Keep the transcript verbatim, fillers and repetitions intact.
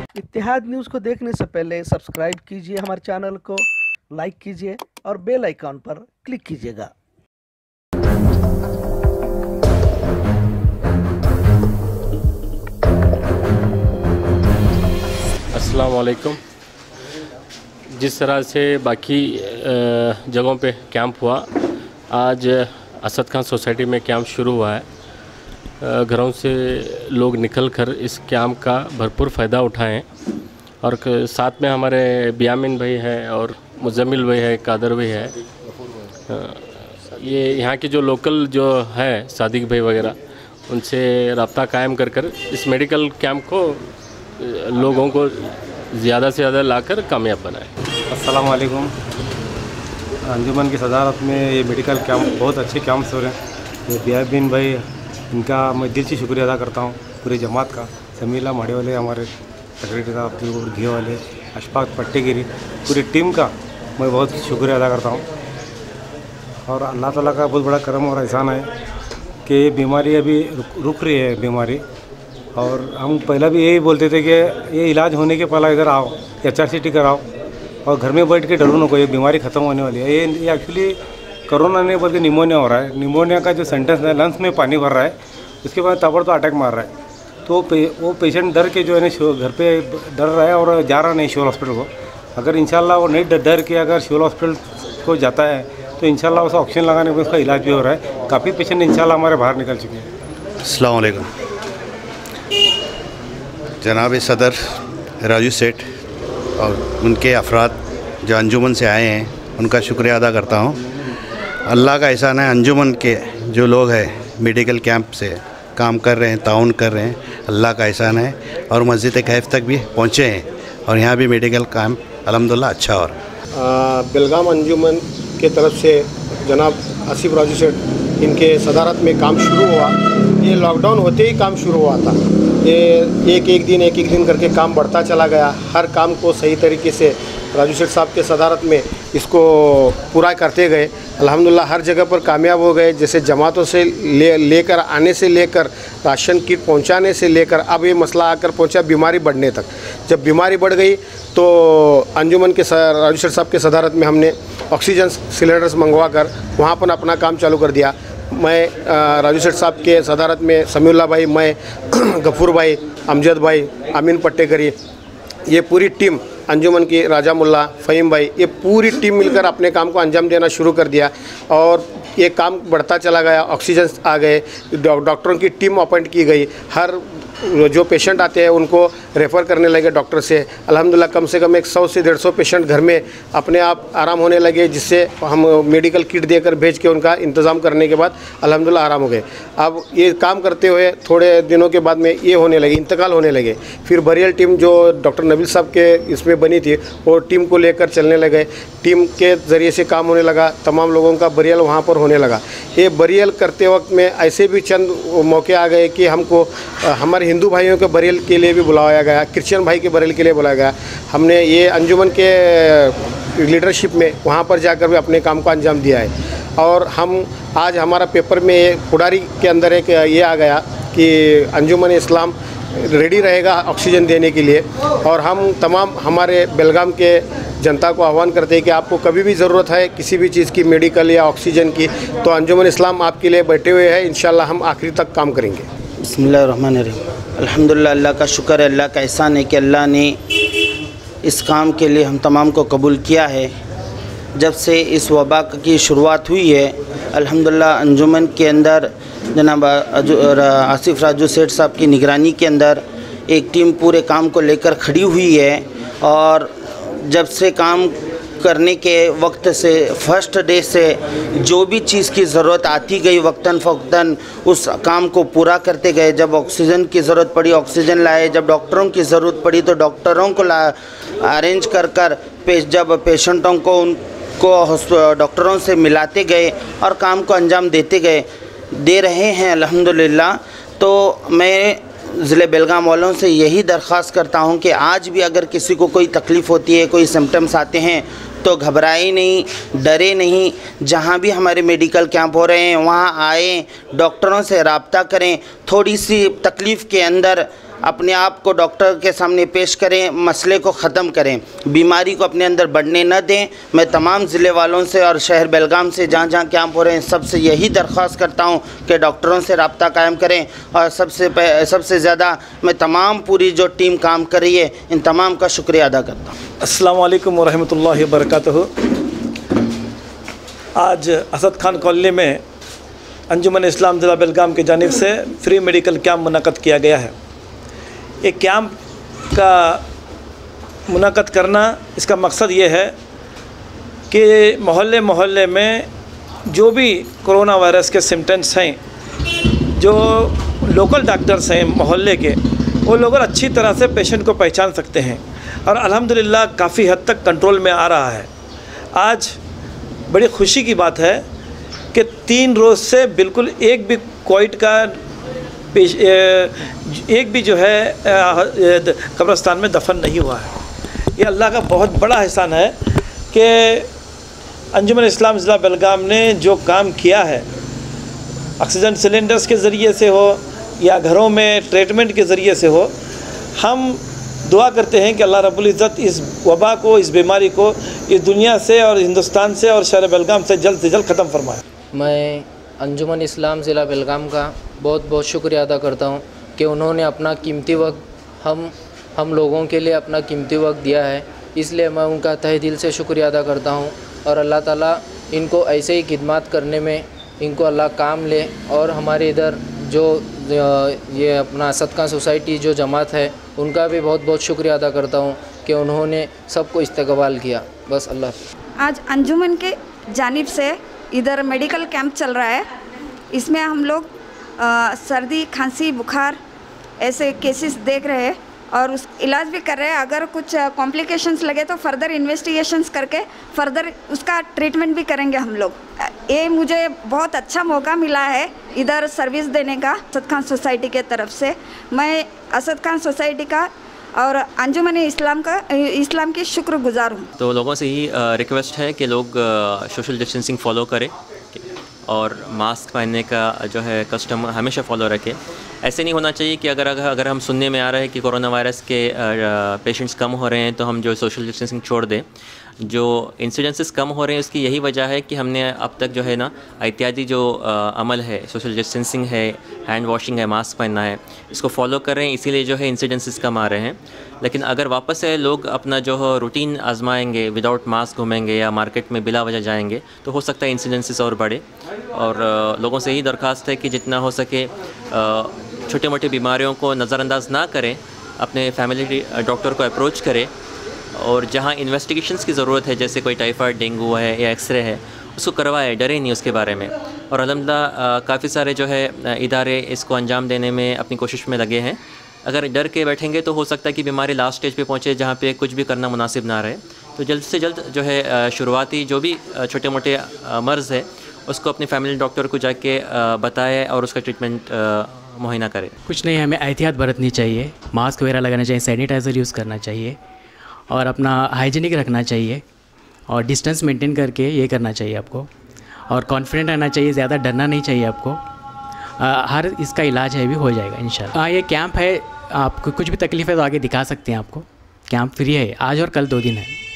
इत्तेहाद news को देखने से पहले सब्सक्राइब कीजिए हमारे चैनल को, लाइक कीजिए और बेल आइकॉन पर क्लिक कीजिएगा। अस्सलाम वालेकुम। जिस तरह से बाकी जगहों पे कैंप हुआ, आज असद खान सोसाइटी में कैंप शुरू हुआ है। घरों से लोग निकलकर इस कैंप का भरपूर फ़ायदा उठाएं और साथ में हमारे बियामिन भाई है और मुजम्मिल भाई है, कादर भाई है। ये यहाँ के जो लोकल जो है सादिक भाई वगैरह, उनसे रब्ता कायम कर कर इस मेडिकल कैंप को लोगों को ज़्यादा से ज़्यादा लाकर कामयाब बनाए। अस्सलाम वालेकुम। अंजुमन की सदारत में ये मेडिकल कैंप बहुत अच्छे कैंप्स हो रहे हैं। ये बियाबिन भाई, इनका मैं दिल से शुक्रिया अदा करता हूँ पूरे जमात का। समीला माड़े वाले, हमारे सेक्रेटरी साहब अब्दुल घी वाले, अशफाक पट्टेगिरी, पूरी टीम का मैं बहुत शुक्रिया अदा करता हूँ। और अल्लाह ताला का बहुत बड़ा करम और एहसान है कि ये बीमारी अभी रुक, रुक रही है बीमारी। और हम पहले भी यही बोलते थे कि ये इलाज होने के पहले इधर आओ, एच आर सी टी कराओ और घर में बैठ के डरो ना, कोई बीमारी ख़त्म होने वाली है। ये ये एक्चुअली कोरोना नहीं बल्कि निमोनिया हो रहा है। निमोनिया का जो सेंटेंस है, लंग्स में पानी भर रहा है, उसके बाद ताबड़ तो अटैक मार रहा है। तो पे, वो पेशेंट डर के जो है ना घर पे डर रहा है और जा रहा नहीं शिवल हॉस्पिटल को। अगर इंशाल्लाह वो नहीं डर के अगर शिवल हॉस्पिटल को जाता है तो इंशाल्लाह उसे ऑक्सीजन लगाने में उसका इलाज भी हो रहा है। काफ़ी पेशेंट इंशाल्लाह हमारे बाहर निकल चुके हैं। अस्सलाम वालेकुम। जनाब सदर राजू सेठ और उनके अफराद जो अंजुमन से आए हैं, उनका शुक्रिया अदा करता हूँ। अल्लाह का एहसान है, अंजुमन के जो लोग हैं मेडिकल कैंप से काम कर रहे हैं, ताउन कर रहे हैं, अल्लाह का एहसान है। और मस्जिद कैफ तक भी पहुँचे हैं और यहाँ भी मेडिकल कैंप अल्हम्दुलिल्लाह अच्छा हो रहा है। बेलगाम अंजुमन के तरफ से जनाब आसिफ राजू सेठ, इनके सदारत में काम शुरू हुआ। ये लॉकडाउन होते ही काम शुरू हुआ था। ये एक एक दिन एक एक दिन करके काम बढ़ता चला गया। हर काम को सही तरीके से राजू सेठ साहब के सदारत में इसको पूरा करते गए। अल्हम्दुलिल्लाह हर जगह पर कामयाब हो गए। जैसे जमातों से ले लेकर आने से लेकर राशन किट पहुंचाने से लेकर अब ये मसला आकर पहुंचा बीमारी बढ़ने तक। जब बीमारी बढ़ गई तो अंजुमन के राजू सेठ साहब के सदारत में हमने ऑक्सीजन सिलेंडर्स मंगवा कर वहाँ पर अपना काम चालू कर दिया। मैं राजू सेठ साहब के सदारत में समीउल्लाह भाई, मैं गफूर भाई, अमजद भाई, अमीन पट्टेकरी, ये पूरी टीम अंजुमन की, राजा मुल्ला, फ़हीम भाई, ये पूरी टीम मिलकर अपने काम को अंजाम देना शुरू कर दिया। और ये काम बढ़ता चला गया। ऑक्सीजन आ गए, डॉक्टरों की टीम अपॉइंट की गई। हर जो पेशेंट आते हैं उनको रेफ़र करने लगे डॉक्टर से। अल्हम्दुलिल्लाह कम से कम एक सौ से डेढ़ सौ पेशेंट घर में अपने आप आराम होने लगे, जिससे हम मेडिकल किट देकर भेज के उनका इंतज़ाम करने के बाद अल्हम्दुलिल्लाह आराम हो गए। अब ये काम करते हुए थोड़े दिनों के बाद में ये होने लगे, इंतकाल होने लगे। फिर बरियल टीम जो डॉक्टर नबील साहब के इसमें बनी थी, वो टीम को लेकर चलने लगे। टीम के ज़रिए से काम होने लगा, तमाम लोगों का बरियल वहाँ पर होने लगा। ये बरियल करते वक्त में ऐसे भी चंद मौके आ गए कि हमको हमारे हिंदू भाइयों के बरियल के लिए भी बुलाया गया, क्रिश्चियन भाई के बरियल के लिए बुलाया गया। हमने ये अंजुमन के लीडरशिप में वहाँ पर जाकर भी अपने काम को अंजाम दिया है। और हम आज हमारा पेपर में पुडारी के अंदर एक ये आ गया कि अंजुमन इस्लाम रेडी रहेगा ऑक्सीजन देने के लिए। और हम तमाम हमारे बेलगाम के जनता को आह्वान करते हैं कि आपको कभी भी ज़रूरत है किसी भी चीज़ की, मेडिकल या ऑक्सीजन की, तो अंजुमन इस्लाम आपके लिए बैठे हुए हैं। इंशाल्लाह हम आखिरी तक काम करेंगे। बिस्मिल्लाहिर्रहमानिर्रहीम। अल्हम्दुलिल्लाह, अल्लाह का शुक्र है, अल्लाह का एहसान है कि अल्लाह ने इस काम के लिए हम तमाम को कबूल किया है। जब से इस वबा की शुरुआत हुई है, अल्हम्दुलिल्लाह अंजुमन के अंदर जनाब आसिफ राजू सेठ साहब की निगरानी के अंदर एक टीम पूरे काम को लेकर खड़ी हुई है। और जब से काम करने के वक्त से, फर्स्ट डे से जो भी चीज़ की ज़रूरत आती गई, वक्तन फ़वक्तन उस काम को पूरा करते गए। जब ऑक्सीजन की ज़रूरत पड़ी ऑक्सीजन लाए, जब डॉक्टरों की ज़रूरत पड़ी तो डॉक्टरों को ला अरेंज कर कर पे, जब पेशेंटों को उनको डॉक्टरों से मिलाते गए और काम को अंजाम देते गए, दे रहे हैं अल्हम्दुलिल्लाह। तो मैं ज़िले बेलगाम वालों से यही दरख्वास्त करता हूं कि आज भी अगर किसी को कोई तकलीफ़ होती है, कोई सिम्टम्स आते हैं, तो घबराए नहीं, डरे नहीं। जहां भी हमारे मेडिकल कैंप हो रहे हैं वहां आएँ, डॉक्टरों से रब्ता करें। थोड़ी सी तकलीफ़ के अंदर अपने आप को डॉक्टर के सामने पेश करें, मसले को ख़त्म करें, बीमारी को अपने अंदर बढ़ने न दें। मैं तमाम ज़िले वालों से और शहर बेलगाम से जहाँ जहाँ कैंप हो रहे हैं सबसे यही दरख्वास्त करता हूँ कि डॉक्टरों से रब्ता कायम करें। और सबसे सबसे ज़्यादा मैं तमाम पूरी जो टीम काम कर रही है इन तमाम का शुक्रिया अदा करता हूँ। अस्सलाम वालेकुम वरहमतुल्लाहि वबरकातुहू। आज असद खान कॉलोनी में अंजुमन इस्लाम ज़िला बेलगाम की जानिब से फ्री मेडिकल कैंप मुनक़द किया गया है। एक कैंप का मुनक़द करना, इसका मकसद ये है कि मोहल्ले मोहल्ले में जो भी कोरोना वायरस के सिम्टम्स हैं, जो लोकल डॉक्टर्स हैं मोहल्ले के, वो लोग अच्छी तरह से पेशेंट को पहचान सकते हैं और अल्हम्दुलिल्लाह काफ़ी हद तक कंट्रोल में आ रहा है। आज बड़ी खुशी की बात है कि तीन रोज़ से बिल्कुल एक भी कोविड का पेश एक भी जो है कब्रिस्तान में दफन नहीं हुआ है। ये अल्लाह का बहुत बड़ा एहसान है कि अंजुमन इस्लाम ज़िला बेलगाम ने जो काम किया है, ऑक्सीजन सिलेंडर्स के ज़रिए से हो या घरों में ट्रीटमेंट के ज़रिए से हो, हम दुआ करते हैं कि अल्लाह रब्बुल इज़्ज़त इस वबा को, इस बीमारी को इस दुनिया से और हिंदुस्तान से और शहर बेलगाम से जल्द से जल्द ख़त्म फरमाए। मैं अंजुमन इस्लाम ज़िला बेलगाम का बहुत बहुत शुक्रिया अदा करता हूँ कि उन्होंने अपना कीमती वक्त हम हम लोगों के लिए अपना कीमती वक्त दिया है, इसलिए मैं उनका तहे दिल से शुक्रिया अदा करता हूँ। और अल्लाह ताला इनको ऐसे ही खिदमत करने में इनको अल्लाह काम ले। और हमारे इधर जो ये अपना असद खान सोसाइटी जो जमात है, उनका भी बहुत बहुत शुक्रिया अदा करता हूँ कि उन्होंने सबको इस्तकबाल किया। बस अल्लाह। आज अंजुमन के जानिब से इधर मेडिकल कैंप चल रहा है। इसमें हम लोग आ, सर्दी, खांसी, बुखार ऐसे केसेस देख रहे हैं और उस इलाज भी कर रहे हैं। अगर कुछ कॉम्प्लिकेशंस लगे तो फर्दर इन्वेस्टिगेशंस करके फर्दर उसका ट्रीटमेंट भी करेंगे हम लोग। ये मुझे बहुत अच्छा मौका मिला है इधर सर्विस देने का असद खान सोसाइटी के तरफ से। मैं असद खान सोसाइटी का और अंजुमन इस्लाम का इस्लाम की शुक्रगुजार हूँ। तो लोगों से ही रिक्वेस्ट है कि लोग सोशल डिस्टेंसिंग फ़ॉलो करें और मास्क पहनने का जो है कस्टम हमेशा फॉलो रखें। ऐसे नहीं होना चाहिए कि अगर अगर हम सुनने में आ रहा है कि कोरोना वायरस के पेशेंट्स कम हो रहे हैं तो हम जो सोशल डिस्टेंसिंग छोड़ दें। जो इंसिडेंसेस कम हो रहे हैं उसकी यही वजह है कि हमने अब तक जो है ना इत्यादि जो आ, अमल है, सोशल डिस्टेंसिंग है, हैंड वॉशिंग है, मास्क पहनना है, इसको फॉलो कर रहे हैं, इसीलिए जो है इंसिडेंसेस कम आ रहे हैं। लेकिन अगर वापस से लोग अपना जो है रूटीन आजमाएंगे, विदाउट मास्क घूमेंगे या मार्केट में बिला वजह जाएंगे तो हो सकता है इंसिडेंसेस और बढ़े। और आ, लोगों से यही दरख्वास्त है कि जितना हो सके छोटे मोटे बीमारियों को नज़रअंदाज ना करें, अपने फैमिली डॉक्टर को अप्रोच करें और जहाँ इन्वेस्टिगेशंस की ज़रूरत है, जैसे कोई टाइफाइड, डेंगू है या एक्सरे है, उसको करवाए, डरे नहीं उसके बारे में। और अल्हम्दुलिल्लाह काफ़ी सारे जो है इदारे इसको अंजाम देने में अपनी कोशिश में लगे हैं। अगर डर के बैठेंगे तो हो सकता है कि बीमारी लास्ट स्टेज पे पहुँचे जहाँ पे कुछ भी करना मुनासिब ना रहे। तो जल्द से जल्द जो है शुरुआती जो भी छोटे मोटे मर्ज़ है उसको अपने फैमिली डॉक्टर को जाके बताए और उसका ट्रीटमेंट मुहैया करें। कुछ नहीं, हमें एहतियात बरतनी चाहिए, मास्क वगैरह लगाना चाहिए, सैनिटाइज़र यूज़ करना चाहिए और अपना हाइजीनिक रखना चाहिए और डिस्टेंस मेंटेन करके ये करना चाहिए आपको। और कॉन्फिडेंट रहना चाहिए, ज़्यादा डरना नहीं चाहिए आपको। आ, हर इसका इलाज है भी हो जाएगा इंशाल्लाह। हाँ, ये कैंप है, आपको कुछ भी तकलीफ़ है तो आगे दिखा सकते हैं आपको। कैंप फ्री है, आज और कल दो दिन है।